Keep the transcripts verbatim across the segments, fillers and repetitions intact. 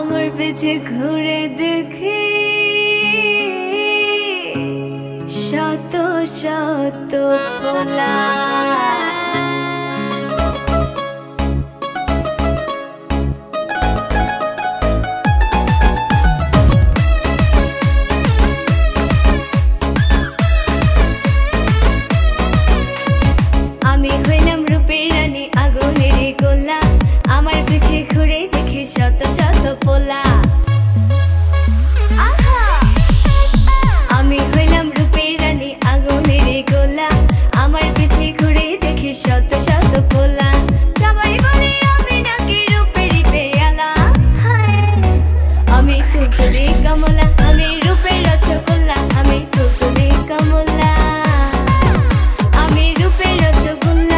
আমার পেছে ঘুরে দেখি শত শত পোলা। আমি হইলাম রূপের রানী আগুনের গোলা, আমার পিছে ঘুরে দেখি শত শত পোলা। আমি হইলাম রূপের রানী আগুনের গোলা, আমার পিছে ঘুরে দেখি শত শত পোলা। সবাই বলে আমি নাকি রূপেরই পেয়ালা, আমি তুলতুলে কমলা, আমি রূপের রসগোল্লা, আমি তুলতুলে কমলা, আমি রূপের রসগোল্লা।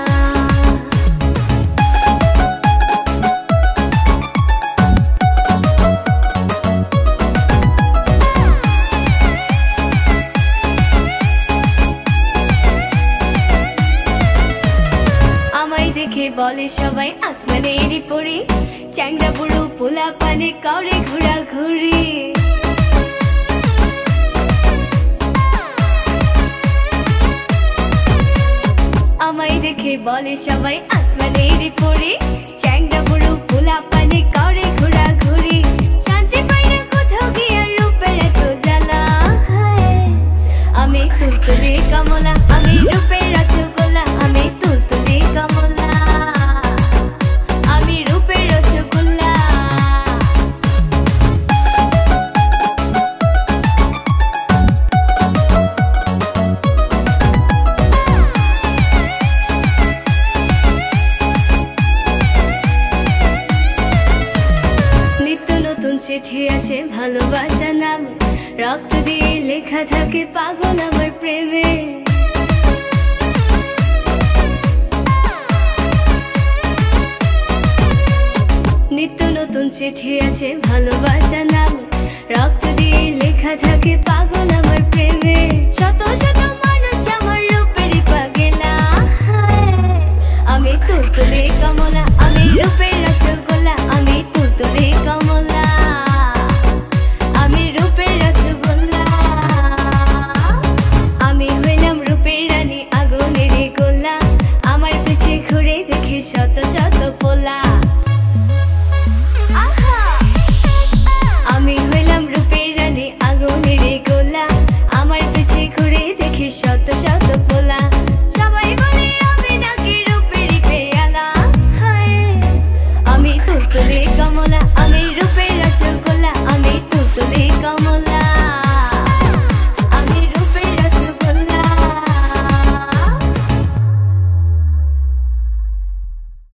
আমায় দেখে বলে সবাই আসমানেরই পরি, চ্যাংড়া বুড়ো পোলা পানে কাউরে ঘোরা ঘুরি। আমায় দেখে বলে সবাই আসমানেরই পরি, চ্যাংড়া বুড়ো পোলা পানে কাউরে ঘোরা ঘুরি। শান্তি পাই না কোথাও গিয়ে রূপের এত জ্বালা, আমি তুলতুলে কমলা, আমি রূপের রসগোল্লা, আমি তুলতুলে কমলা, আমি রূপের রসগোল্লা। নিত্য নতুন চিঠি আসে ভালোবাসা নাম, রক্ত দিয়ে লেখা থাকে পাগল আমার প্রেমে। নিত্য নতুন চিঠি আসে ভালোবাসা নাম, রক্ত দিয়ে লেখা থাকে পাগল আমার প্রেমে। শত শত মানুষ আমার রূপেরই পাগেলা, আমি তুলতুলে কমলা, আমি রূপের রসগোল্লা, আমি তুলতুলে কমলা, আমি রূপের রসগোল্লা। আমি হইলাম রূপের রানী আগুনের গোলা, আমার পিছে ঘুরে দেখি শত শত পোলা। আমি হইলাম রূপের রানী আগুনের গোলা, আমার পিছে ঘুরে দেখি শত শত পোলা। সবাই বলে আমি নাকি রূপেরই পেয়ালা, আমি তুলতুলে কমলা, আমি রূপের রসগোল্লা, আমি তুলতুলে কমলা।